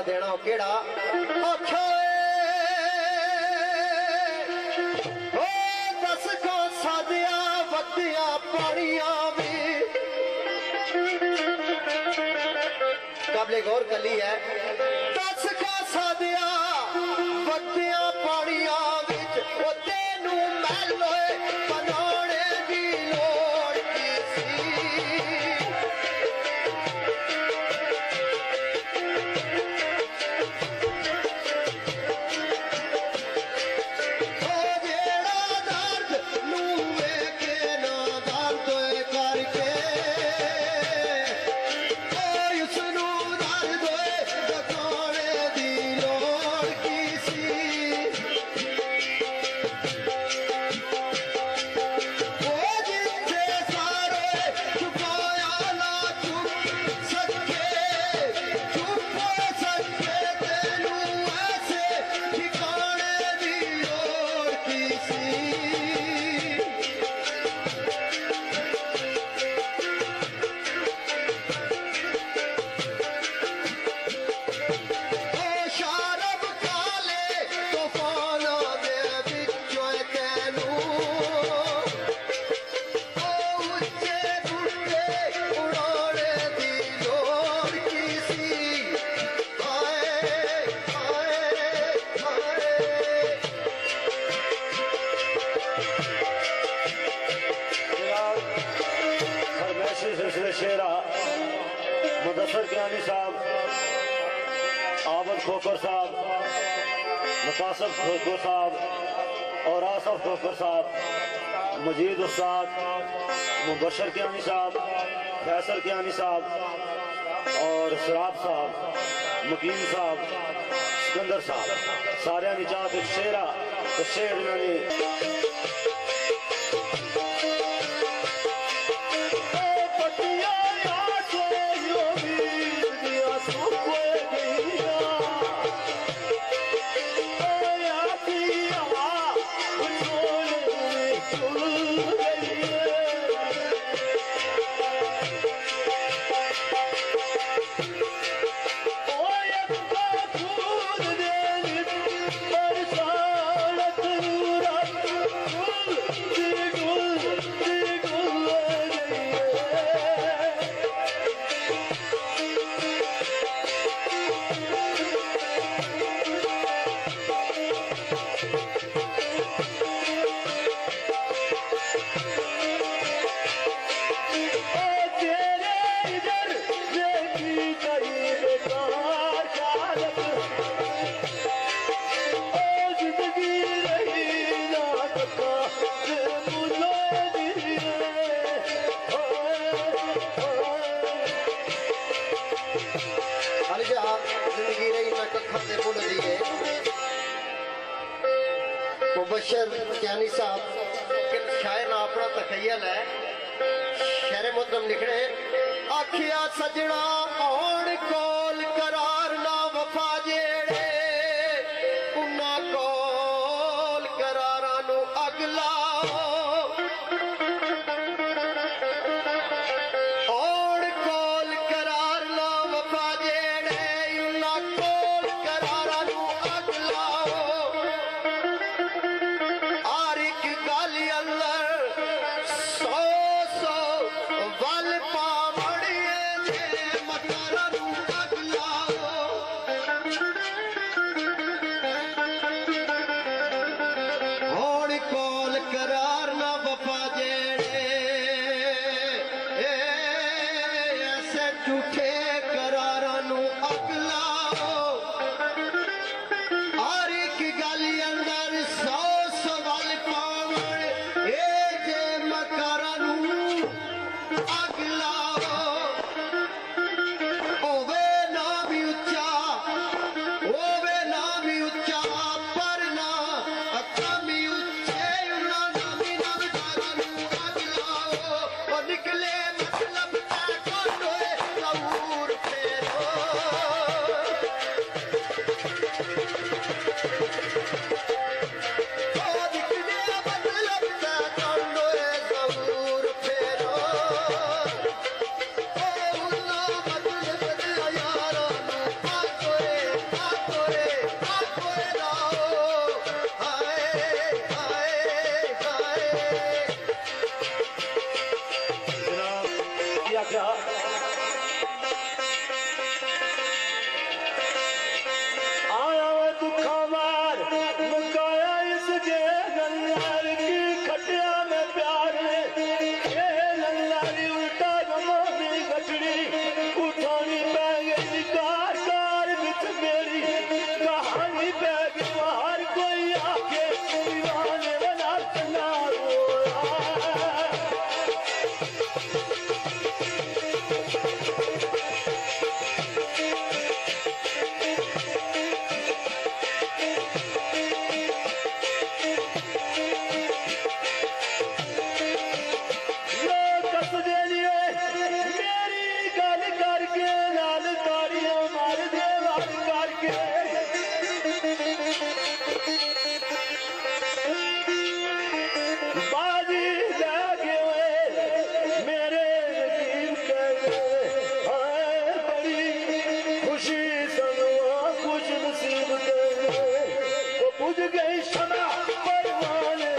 देना केड़ा आख्या ओ दस को सादिया वदिया पानिया भी काबले गौर कली है दस को सादिया वदिया पानिया विच ओ तेनू महल होए बनाने दी लोड़ की सी खोकर साहब, मुकासब खोकर साहब और आसफ खोकर साहब, मजीद उस्ताद, मुबशर कियानी साहब, फैसल कियानी साहब और सराब साहब, मकीन साहब, सिकंदर साहब, सारे निचात शेरा तो शेर इन्होंने मुबशर कियानी साहब शायर ना अपना तखय्यल है शेर मुहतरम लिख रहे आखिया सजना औण कोल करार ना वफा जेड़े उन्ना कोल करारा नु अगला औण कोल करार ना वफा जेड़े उन्ना कोल करारा नु अगला सो वल पावड़िए जे मकारा नु बुझ गई शमा परवाने